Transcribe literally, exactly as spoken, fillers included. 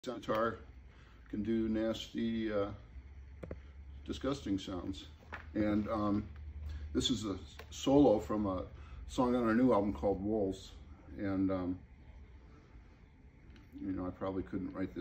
Guitar can do nasty, uh, disgusting sounds. And um, this is a solo from a song on our new album called Wolves. And, um, you know, I probably couldn't write this